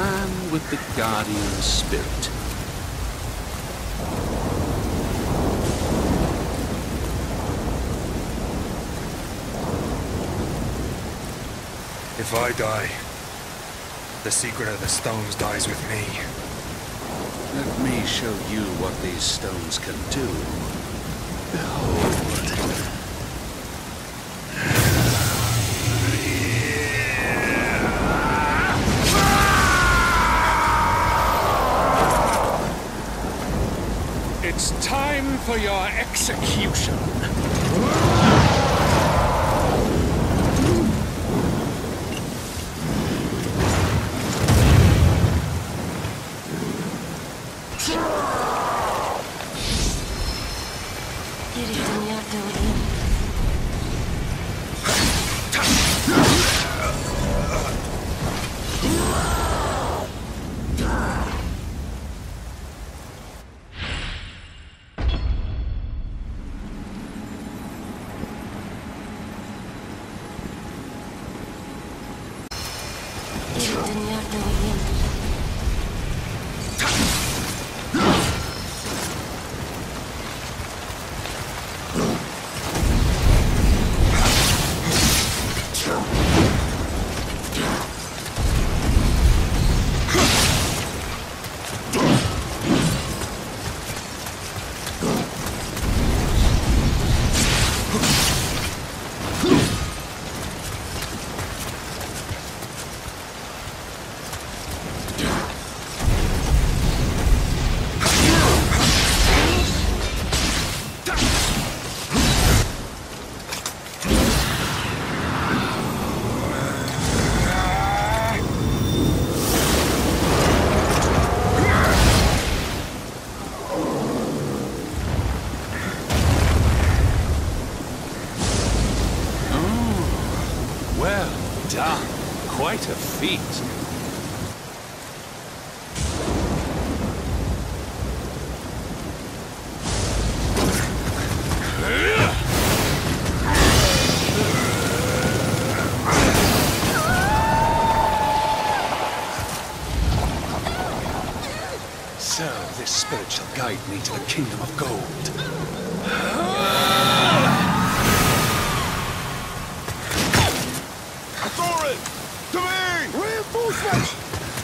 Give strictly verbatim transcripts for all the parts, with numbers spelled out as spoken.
man with the guardian spirit. If I die, the secret of the stones dies with me. Let me show you what these stones can do. Behold. It's time for your execution. Done. Quite a feat. So, this spirit shall guide me to the kingdom of gold. To me! Reinforcements!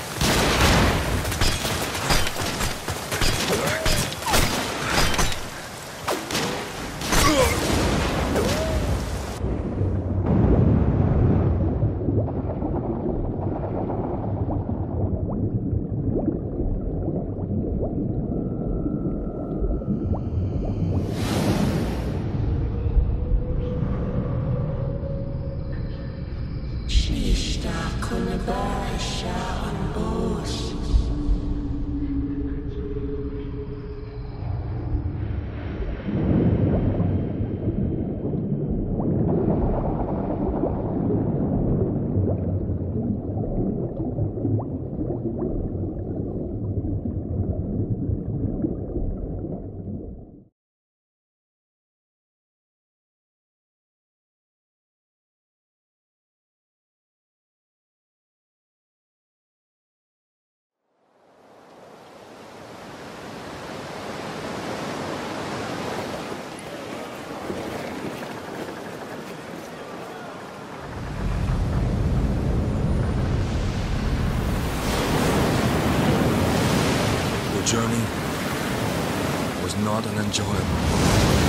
The journey was not an enjoyable one.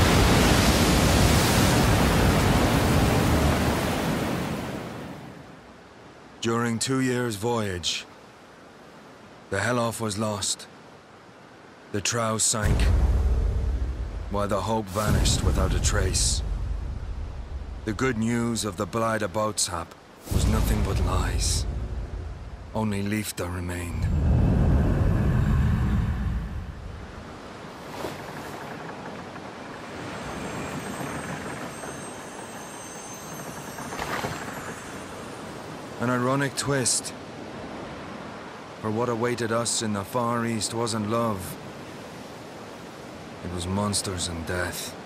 During two years' voyage, the Helof was lost, the Trow sank, while the Hope vanished without a trace. The good news of the Blythe Boatshap was nothing but lies. Only Leifta remained. An ironic twist. For what awaited us in the Far East wasn't love. It was monsters and death.